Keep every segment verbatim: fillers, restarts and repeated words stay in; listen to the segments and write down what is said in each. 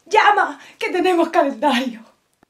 ¡Llama! ¡Que tenemos calendario!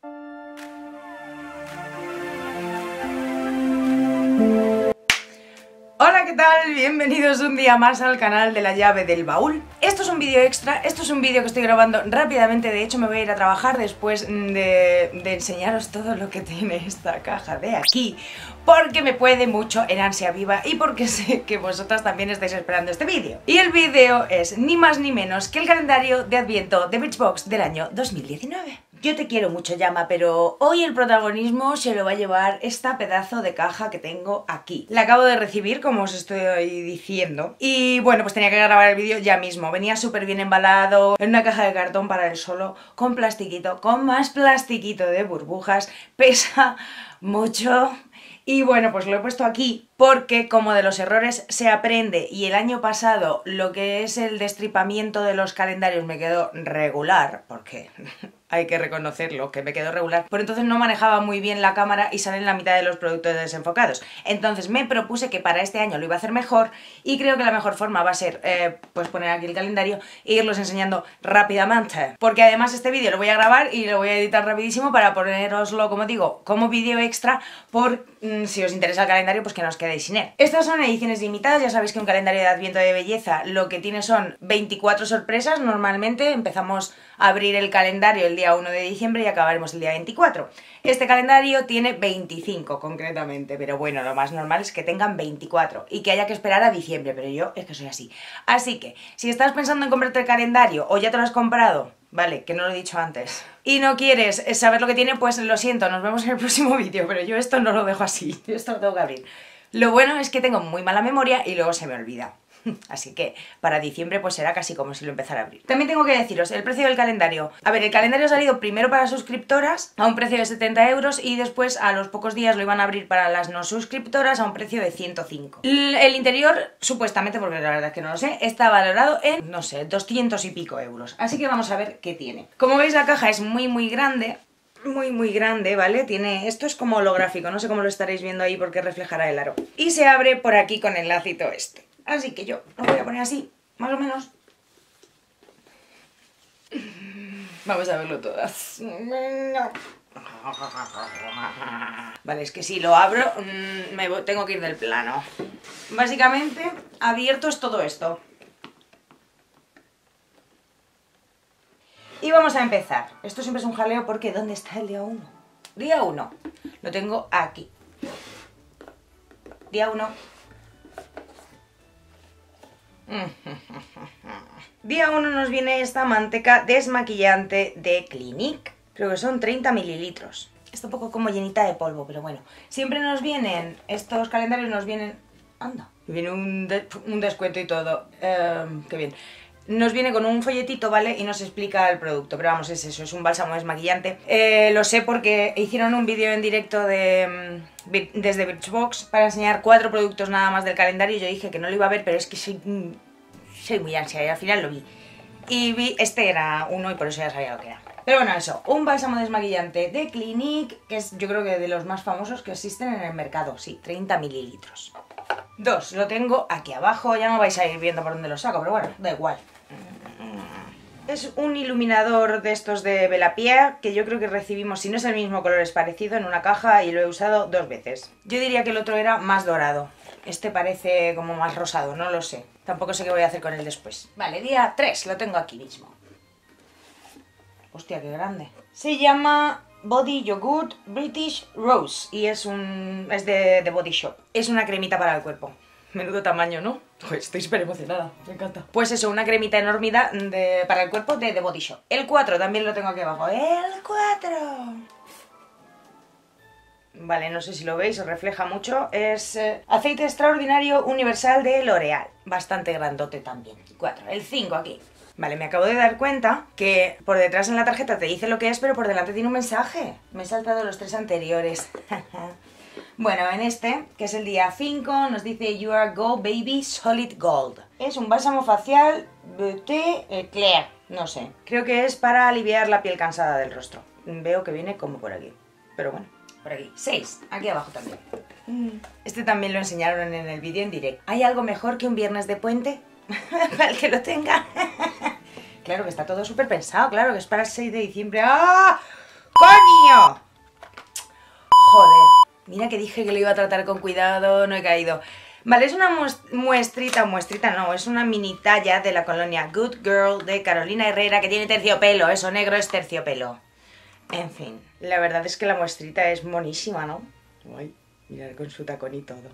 Hola, ¿qué tal? Bienvenidos un día más al canal de la llave del baúl. Esto es un vídeo extra, esto es un vídeo que estoy grabando rápidamente. De hecho me voy a ir a trabajar después de, de enseñaros todo lo que tiene esta caja de aquí, porque me puede mucho en ansia viva y porque sé que vosotras también estáis esperando este vídeo. Y el vídeo es ni más ni menos que el calendario de Adviento de Birchbox del año dos mil diecinueve. Yo te quiero mucho, Llama, pero hoy el protagonismo se lo va a llevar esta pedazo de caja que tengo aquí. La acabo de recibir, como os estoy diciendo, y bueno, pues tenía que grabar el vídeo ya mismo. Venía súper bien embalado, en una caja de cartón para él solo, con plastiquito, con más plastiquito de burbujas, pesa mucho. Y bueno, pues lo he puesto aquí porque como de los errores se aprende, y el año pasado lo que es el destripamiento de los calendarios me quedó regular, porque hay que reconocerlo, que me quedó regular, por entonces no manejaba muy bien la cámara y salen la mitad de los productos desenfocados. Entonces me propuse que para este año lo iba a hacer mejor, y creo que la mejor forma va a ser eh, pues poner aquí el calendario e irlos enseñando rápidamente, porque además este vídeo lo voy a grabar y lo voy a editar rapidísimo para poneroslo, como digo, como vídeo extra, por mmm, si os interesa el calendario, pues que no os quedéis sin él. Estas son ediciones limitadas, ya sabéis que un calendario de Adviento de belleza lo que tiene son veinticuatro sorpresas. Normalmente empezamos a abrir el calendario el día uno de diciembre y acabaremos el día veinticuatro. Este calendario tiene veinticinco concretamente, pero bueno, lo más normal es que tengan veinticuatro y que haya que esperar a diciembre, pero yo es que soy así. Así que, si estás pensando en comprarte el calendario o ya te lo has comprado, vale, que no lo he dicho antes, y no quieres saber lo que tiene, pues lo siento, nos vemos en el próximo vídeo, pero yo esto no lo dejo así, yo esto lo tengo que abrir. Lo bueno es que tengo muy mala memoria y luego se me olvida. Así que para diciembre pues será casi como si lo empezara a abrir. También tengo que deciros el precio del calendario. A ver, el calendario ha salido primero para suscriptoras a un precio de setenta euros y después a los pocos días lo iban a abrir para las no suscriptoras a un precio de ciento cinco. El interior, supuestamente, porque la verdad es que no lo sé, está valorado en, no sé, doscientos y pico euros. Así que vamos a ver qué tiene. Como veis, la caja es muy muy grande. Muy muy grande, ¿vale? Tiene... Esto es como holográfico, no sé cómo lo estaréis viendo ahí porque reflejará el aro. Y se abre por aquí con el lacito este. Así que yo lo voy a poner así, más o menos. Vamos a verlo todas. Vale, es que si lo abro me tengo que ir del plano. Básicamente, abierto es todo esto. Y vamos a empezar. Esto siempre es un jaleo porque ¿dónde está el día uno? Día uno. Lo tengo aquí. Día uno. Día uno nos viene esta manteca desmaquillante de Clinique. Creo que son treinta mililitros. Está un poco como llenita de polvo, pero bueno. Siempre nos vienen, estos calendarios nos vienen... Anda, viene un, de, un descuento y todo. Eh, qué bien. Nos viene con un folletito, ¿vale? Y nos explica el producto. Pero vamos, es eso, es un bálsamo desmaquillante. Eh, lo sé porque hicieron un vídeo en directo de... desde Birchbox para enseñar cuatro productos nada más del calendario. Y yo dije que no lo iba a ver, pero es que soy, soy muy ansia y al final lo vi. Y vi, este era uno y por eso ya sabía lo que era. Pero bueno, eso, un bálsamo desmaquillante de Clinique, que es yo creo que de los más famosos que existen en el mercado. Sí, treinta mililitros. Dos, lo tengo aquí abajo, ya no vais a ir viendo por dónde lo saco, pero bueno, da igual. Es un iluminador de estos de Belapierre, que yo creo que recibimos, si no es el mismo color, es parecido, en una caja, y lo he usado dos veces. Yo diría que el otro era más dorado. Este parece como más rosado, no lo sé. Tampoco sé qué voy a hacer con él después. Vale, día tres, lo tengo aquí mismo. Hostia, qué grande. Se llama Body Yogurt British Rose y es un es de, de Body Shop. Es una cremita para el cuerpo. Menudo tamaño, ¿no? Estoy súper emocionada, me encanta. Pues eso, una cremita enormidad de, para el cuerpo de The Body Shop. El cuatro también lo tengo aquí abajo. ¡El cuatro! Vale, no sé si lo veis, os refleja mucho. Es eh, aceite extraordinario universal de L'Oreal. Bastante grandote también. cuatro. El cinco aquí. Vale, me acabo de dar cuenta que por detrás en la tarjeta te dice lo que es, pero por delante tiene un mensaje. Me he saltado los tres anteriores. Bueno, en este, que es el día cinco, nos dice You are Go Baby Solid Gold. Es un bálsamo facial Beauté Eclair, no sé. Creo que es para aliviar la piel cansada del rostro. Veo que viene como por aquí, pero bueno, por aquí. seis, aquí abajo también. Este también lo enseñaron en el vídeo en directo. ¿Hay algo mejor que un viernes de puente? Para el que lo tenga. claro que está todo súper pensado, claro que es para el seis de diciembre. ¡Ah! ¡Coño! Joder, mira que dije que lo iba a tratar con cuidado, no he caído. Vale, es una muestrita, muestrita no, es una mini talla de la colonia Good Girl de Carolina Herrera que tiene terciopelo, eso negro es terciopelo. En fin, la verdad es que la muestrita es monísima, ¿no? Ay, mirad con su tacón y todo.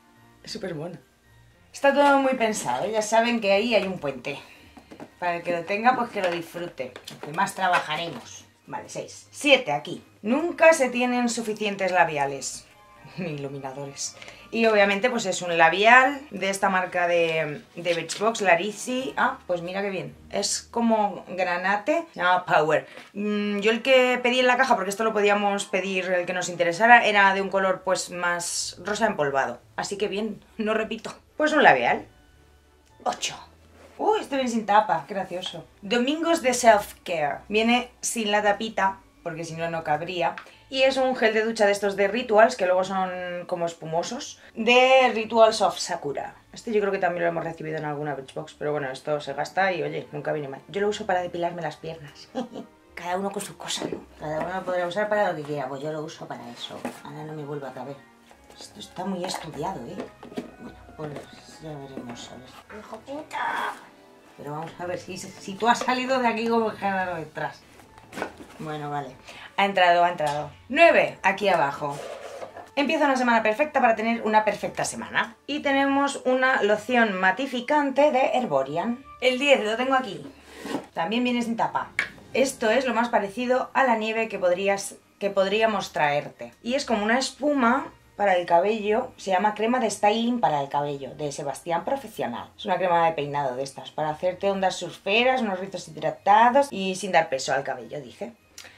Es súper mona. Está todo muy pensado, ya saben que ahí hay un puente. Para el que lo tenga, pues que lo disfrute. Que más trabajaremos. Vale, seis. siete aquí. Nunca se tienen suficientes labiales. Iluminadores. Y obviamente pues es un labial de esta marca de, de Birchbox, Larisi. Ah, pues mira qué bien. Es como granate. Se llama Power. Mm, yo el que pedí en la caja, porque esto lo podíamos pedir el que nos interesara, era de un color pues más rosa empolvado. Así que bien, no repito. Pues un labial. ocho. Uy, este viene sin tapa, qué gracioso. Domingos de Self-Care. Viene sin la tapita, porque si no, no cabría. Y es un gel de ducha de estos de Rituals, que luego son como espumosos, de Rituals of Sakura. Este yo creo que también lo hemos recibido en alguna Birchbox, pero bueno, esto se gasta y oye, nunca viene mal. Yo lo uso para depilarme las piernas. Cada uno con su cosa, ¿no? Cada uno lo podrá usar para lo que quiera, pues yo lo uso para eso. Ahora no me vuelvo a caber. Esto está muy estudiado, ¿eh? Bueno, pues ya veremos, a ver. ¡Hijo puta! Pero vamos a ver si, si tú has salido de aquí como género detrás. Bueno, vale. Ha entrado, ha entrado. nueve, aquí abajo. Empieza una semana perfecta para tener una perfecta semana. Y tenemos una loción matificante de Herborian. El diez lo tengo aquí. También viene sin tapa. Esto es lo más parecido a la nieve que, podrías, que podríamos traerte. Y es como una espuma para el cabello. Se llama crema de styling para el cabello, de Sebastián Profesional. Es una crema de peinado de estas, para hacerte ondas surferas, unos rizos hidratados y sin dar peso al cabello, dije.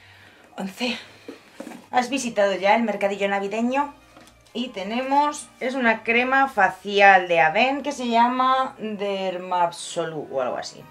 once. ¿Has visitado ya el mercadillo navideño? Y tenemos, es una crema facial de Aven que se llama Dermabsolu o algo así.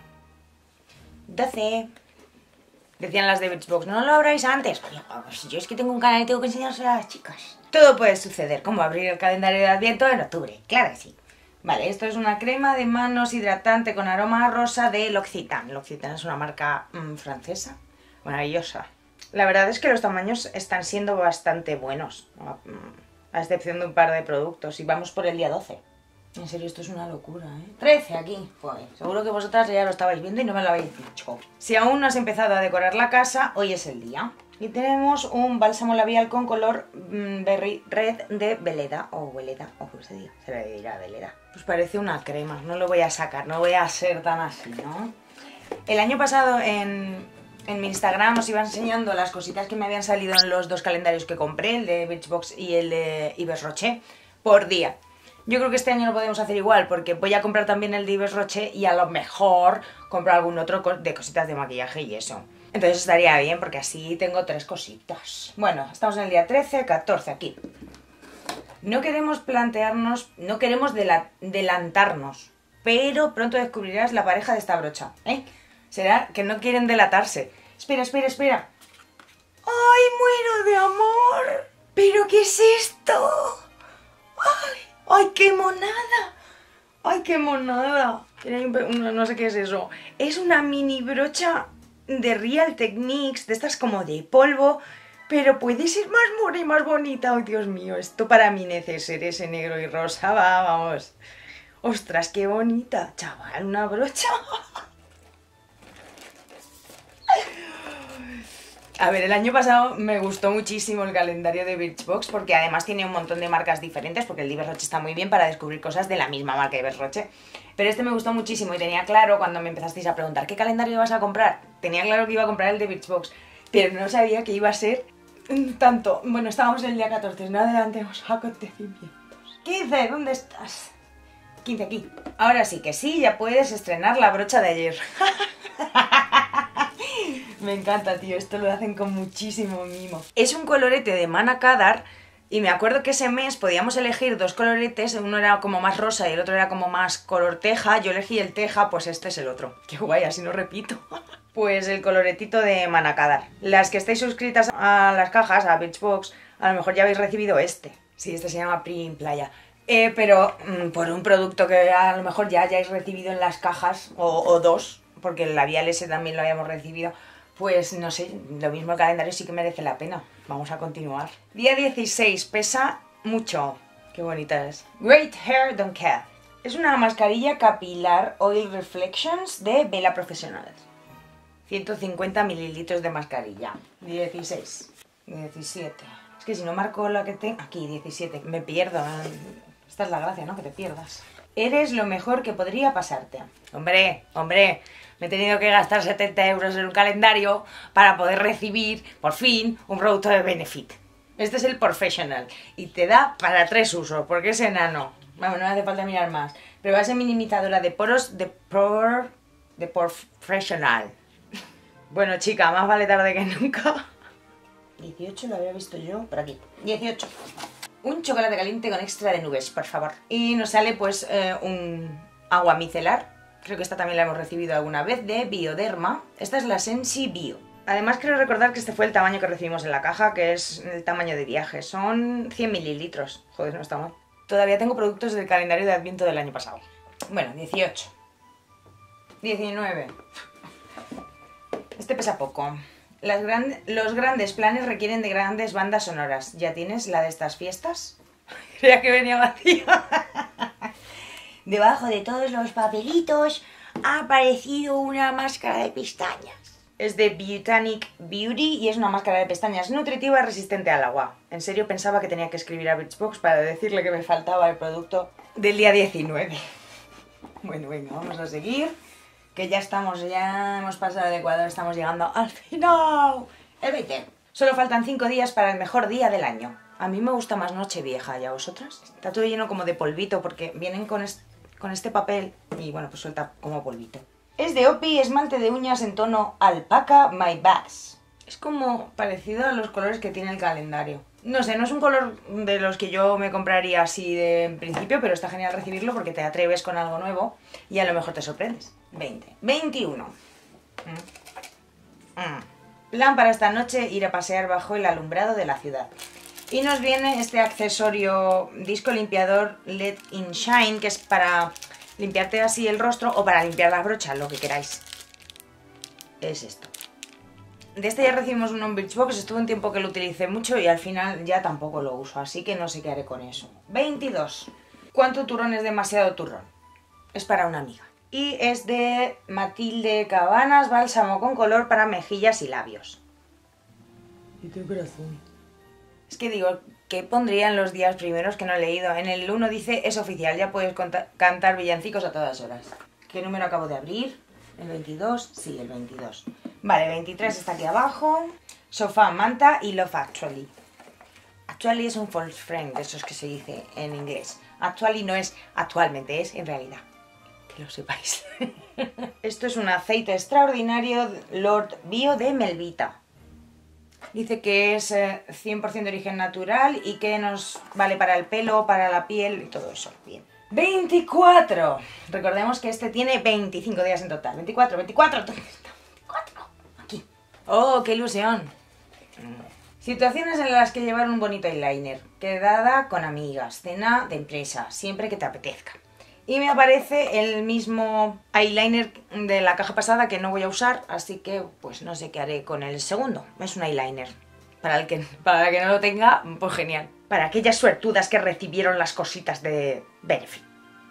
doce. Decían las de Birchbox, no lo abráis antes. Oye, pues yo es que tengo un canal y tengo que enseñárselo a las chicas. Todo puede suceder, como abrir el calendario de Adviento en octubre, claro que sí. Vale, esto es una crema de manos hidratante con aroma rosa de L'Occitane. L'Occitane es una marca mmm, francesa, maravillosa. La verdad es que los tamaños están siendo bastante buenos, a excepción de un par de productos, y vamos por el día doce. En serio, esto es una locura, ¿eh? trece aquí. Joder, seguro que vosotras ya lo estabais viendo y no me lo habéis dicho. Si aún no has empezado a decorar la casa, hoy es el día. Y tenemos un bálsamo labial con color mmm, Berry Red de Veleda, o Veleda, o como se diga, se le dirá Veleda. Pues parece una crema, no lo voy a sacar, no voy a ser tan así, ¿no? El año pasado en, en mi Instagram os iba enseñando las cositas que me habían salido en los dos calendarios que compré, el de Birchbox y el de Yves Rocher, por día. Yo creo que este año lo podemos hacer igual, porque voy a comprar también el de Yves Rocher y a lo mejor compro algún otro de cositas de maquillaje y eso. Entonces estaría bien, porque así tengo tres cositas. Bueno, estamos en el día trece, catorce aquí. No queremos plantearnos, no queremos delantarnos, pero pronto descubrirás la pareja de esta brocha, ¿eh? Será que no quieren delatarse. Espera, espera, espera. ¡Ay, muero de amor! ¿Pero qué es esto? ¡Ay! ¡Ay, qué monada! ¡Ay, qué monada! No sé qué es eso. Es una mini brocha de Real Techniques, de estas como de polvo, pero puede ser más mona y más bonita. ¡Ay, Dios mío! Esto para mi neceser ese negro y rosa, va, vamos. ¡Ostras, qué bonita! Chaval, una brocha. A ver, el año pasado me gustó muchísimo el calendario de Birchbox porque además tiene un montón de marcas diferentes, porque el de Yves Rocher está muy bien para descubrir cosas de la misma marca de Yves Rocher. Pero este me gustó muchísimo y tenía claro, cuando me empezasteis a preguntar ¿qué calendario vas a comprar? Tenía claro que iba a comprar el de Birchbox, pero no sabía que iba a ser tanto. Bueno, estábamos en el día catorce, no adelantemos acontecimientos. quince, ¿dónde estás? quince aquí. Ahora sí que sí, ya puedes estrenar la brocha de ayer. Me encanta, tío, esto lo hacen con muchísimo mimo. Es un colorete de Mana Kadar y me acuerdo que ese mes podíamos elegir dos coloretes, uno era como más rosa y el otro era como más color teja. Yo elegí el teja, pues este es el otro. Qué guay, así no repito. Pues el coloretito de Mana Kadar. Las que estáis suscritas a las cajas, a Birchbox, a lo mejor ya habéis recibido este. Sí, este se llama Prim Playa. Eh, pero mmm, por un producto que a lo mejor ya hayáis recibido en las cajas, o, o dos, porque el labial ese también lo habíamos recibido, pues no sé, lo mismo el calendario sí que merece la pena. Vamos a continuar. Día dieciséis, pesa mucho. Qué bonita es. Great Hair Don't Care. Es una mascarilla capilar Oil Reflections de Vela Profesional. ciento cincuenta mililitros de mascarilla. dieciséis. diecisiete. Es que si no marco la que tengo... Aquí, diecisiete. Me pierdo. Esta es la gracia, ¿no? Que te pierdas. Eres lo mejor que podría pasarte. Hombre, hombre, me he tenido que gastar setenta euros en un calendario para poder recibir, por fin, un producto de Benefit. Este es el Professional y te da para tres usos, porque es enano. Vamos, no me hace falta mirar más. Pero va a ser minimizadora de poros de por... de Professional. Bueno, chica, más vale tarde que nunca. dieciocho lo había visto yo por aquí. dieciocho. Un chocolate caliente con extra de nubes, por favor. Y nos sale pues eh, un agua micelar. Creo que esta también la hemos recibido alguna vez, de Bioderma. Esta es la Sensi Bio. Además creo recordar que este fue el tamaño que recibimos en la caja, que es el tamaño de viaje. Son cien mililitros. Joder, no está mal. Todavía tengo productos del calendario de Adviento del año pasado. Bueno, dieciocho. diecinueve. Este pesa poco. Las gran... Los grandes planes requieren de grandes bandas sonoras. ¿Ya tienes la de estas fiestas? Creía que venía vacía. Debajo de todos los papelitos ha aparecido una máscara de pestañas. Es de Botanic Beauty y es una máscara de pestañas nutritiva y resistente al agua. En serio pensaba que tenía que escribir a Birchbox para decirle que me faltaba el producto del día diecinueve. Bueno, venga, vamos a seguir. Que ya estamos, ya hemos pasado el Ecuador, estamos llegando al final. El veinte. Solo faltan cinco días para el mejor día del año. A mí me gusta más Nochevieja, ¿y a vosotras? Está todo lleno como de polvito porque vienen con, es, con este papel y bueno, pues suelta como polvito. Es de Opi, esmalte de uñas en tono alpaca My Bass. Es como parecido a los colores que tiene el calendario. No sé, no es un color de los que yo me compraría así de en principio, pero está genial recibirlo porque te atreves con algo nuevo y a lo mejor te sorprendes. veinte. veintiuno. Mm. Mm. Plan para esta noche, ir a pasear bajo el alumbrado de la ciudad. Y nos viene este accesorio disco limpiador L E D in Shine, que es para limpiarte así el rostro o para limpiar las brochas, lo que queráis. Es esto. De este ya recibimos uno en Birchbox, estuvo un tiempo que lo utilicé mucho y al final ya tampoco lo uso, así que no sé qué haré con eso. veintidós. ¿Cuánto turrón es demasiado turrón? Es para una amiga. Y es de Matilde Cabanas, bálsamo con color para mejillas y labios. Y tu corazón. Es que digo, ¿qué pondría en los días primeros que no he leído? En el uno dice, es oficial, ya puedes cantar villancicos a todas horas. ¿Qué número acabo de abrir? ¿El veintidós? Sí, el veintidós. Vale, veintitrés está aquí abajo. Sofá, manta y Love Actually. Actually es un false friend, de esos que se dice en inglés. Actually no es actualmente, es en realidad. Que lo sepáis. Esto es un aceite extraordinario Lord Bio de Melvita. Dice que es eh, cien por cien de origen natural y que nos vale para el pelo, para la piel y todo eso. Bien. veinticuatro. Recordemos que este tiene veinticinco días en total. veinticuatro, veinticuatro. veinticuatro. Aquí. ¡Oh, qué ilusión! Situaciones en las que llevar un bonito eyeliner. Quedada con amigas. Cena de empresa. Siempre que te apetezca. Y me aparece el mismo eyeliner de la caja pasada que no voy a usar, así que pues no sé qué haré con el segundo. Es un eyeliner. Para el que, para el que no lo tenga, pues genial. Para aquellas suertudas que recibieron las cositas de Benefit.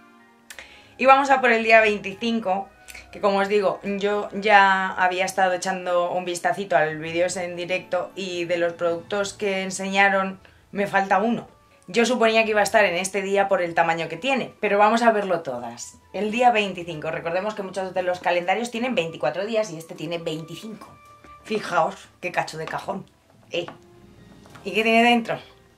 Y vamos a por el día veinticinco, que como os digo, yo ya había estado echando un vistacito al vídeo ese en directo y de los productos que enseñaron me falta uno. Yo suponía que iba a estar en este día por el tamaño que tiene, pero vamos a verlo todas. El día veinticinco, recordemos que muchos de los calendarios tienen veinticuatro días y este tiene veinticinco. Fijaos qué cacho de cajón. ¿Eh? ¿Y qué tiene dentro?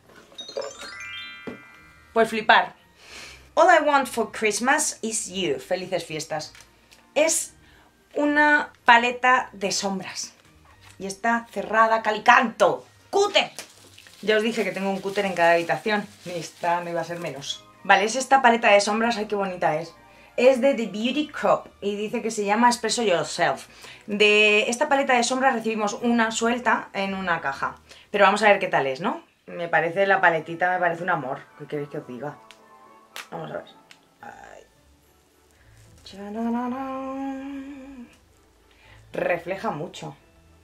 Pues flipar. All I want for Christmas is you. Felices fiestas. Es una paleta de sombras. Y está cerrada calicanto. ¡Cúter! Ya os dije que tengo un cúter en cada habitación. Esta no iba a ser menos. Vale, es esta paleta de sombras. ¡Ay, qué bonita es! Es de The Beauty Crop y dice que se llama Expresso Yourself. De esta paleta de sombras recibimos una suelta en una caja. Pero vamos a ver qué tal es, ¿no? Me parece la paletita, me parece un amor. ¿Qué queréis que os diga? Vamos a ver. Ay. refleja mucho.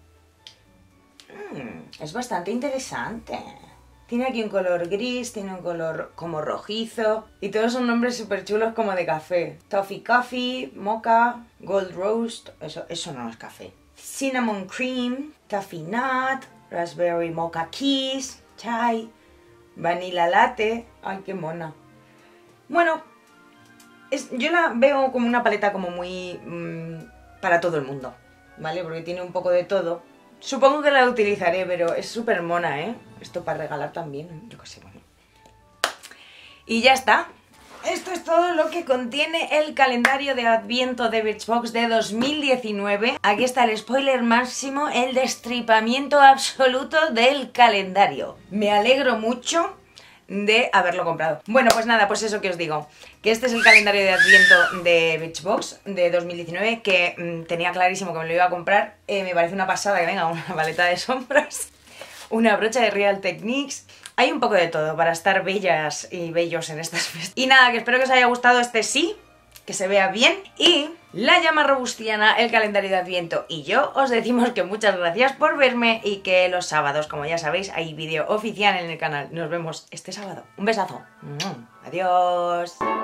Mm, es bastante interesante. Tiene aquí un color gris, tiene un color como rojizo y todos son nombres súper chulos como de café. Toffee Coffee, Mocha, Gold Roast, eso, eso no es café. Cinnamon Cream, Toffee Nut, Raspberry Mocha Kiss, Chai, Vanilla Latte. Ay, qué mona. Bueno, es, yo la veo como una paleta como muy mmm, para todo el mundo, ¿vale? Porque tiene un poco de todo. Supongo que la utilizaré, pero es súper mona, ¿eh? Esto para regalar también, yo qué sé, bueno. Y ya está. Esto es todo lo que contiene el calendario de Adviento de Birchbox de dos mil diecinueve. Aquí está el spoiler máximo, el destripamiento absoluto del calendario. Me alegro mucho de haberlo comprado. Bueno, pues nada, pues eso que os digo, que este es el calendario de Adviento de Birchbox de dos mil diecinueve, que mmm, tenía clarísimo que me lo iba a comprar. Eh, me parece una pasada que venga una paleta de sombras, una brocha de Real Techniques. Hay un poco de todo para estar bellas y bellos en estas fiestas. Y nada, que espero que os haya gustado este sí, que se vea bien. Y la llama robustiana, el calendario de Adviento y yo os decimos que muchas gracias por verme y que los sábados, como ya sabéis, hay vídeo oficial en el canal. Nos vemos este sábado. Un besazo. Adiós.